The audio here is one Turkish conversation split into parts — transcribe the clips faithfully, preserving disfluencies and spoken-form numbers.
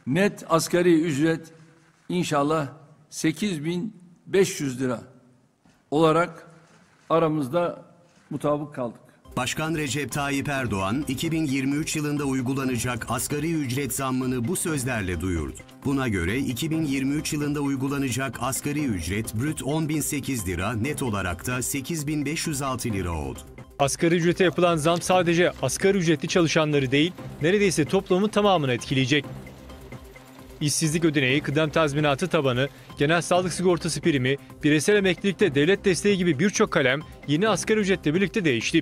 Net asgari ücret inşallah sekiz bin beş yüz lira olarak aramızda mutabık kaldık. Başkan Recep Tayyip Erdoğan, iki bin yirmi üç yılında uygulanacak asgari ücret zammını bu sözlerle duyurdu. Buna göre iki bin yirmi üç yılında uygulanacak asgari ücret brüt on bin sekiz lira, net olarak da sekiz bin beş yüz altı lira oldu. Asgari ücrete yapılan zam sadece asgari ücretli çalışanları değil, neredeyse toplumun tamamını etkileyecek. İşsizlik ödeneği, kıdem tazminatı tabanı, genel sağlık sigortası primi, bireysel emeklilikte devlet desteği gibi birçok kalem yeni asgari ücretle birlikte değişti.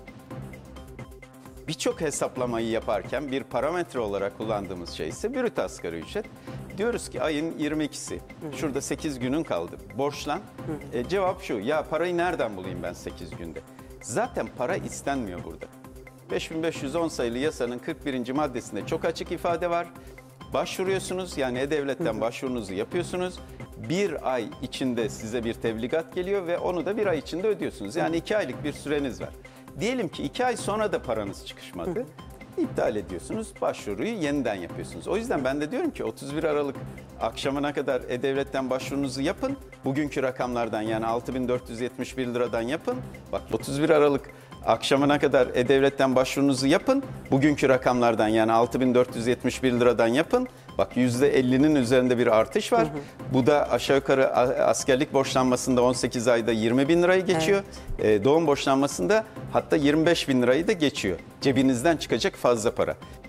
Birçok hesaplamayı yaparken bir parametre olarak kullandığımız şey ise brüt asgari ücret. Diyoruz ki ayın yirmi ikisi, şurada sekiz günün kaldı, borçlan. E, cevap şu, ya parayı nereden bulayım ben sekiz günde? Zaten para istenmiyor burada. beş bin beş yüz on sayılı yasanın kırk birinci maddesinde çok açık ifade var. Başvuruyorsunuz, yani E-Devlet'ten başvurunuzu yapıyorsunuz. Bir ay içinde size bir tebligat geliyor ve onu da bir ay içinde ödüyorsunuz. Yani iki aylık bir süreniz var. Diyelim ki iki ay sonra da paranız çıkışmadı. İptal ediyorsunuz, başvuruyu yeniden yapıyorsunuz. O yüzden ben de diyorum ki otuz bir Aralık akşamına kadar E-Devlet'ten başvurunuzu yapın. Bugünkü rakamlardan, yani altı bin dört yüz yetmiş bir liradan yapın. Bak, otuz bir Aralık akşamına kadar E-Devlet'ten başvurunuzu yapın. Bugünkü rakamlardan, yani altı bin dört yüz yetmiş bir liradan yapın. Bak, yüzde ellinin üzerinde bir artış var. Hı hı. Bu da aşağı yukarı askerlik borçlanmasında on sekiz ayda yirmi bin lirayı geçiyor. Evet. Doğum borçlanmasında hatta yirmi beş bin lirayı da geçiyor. Cebinizden çıkacak fazla para.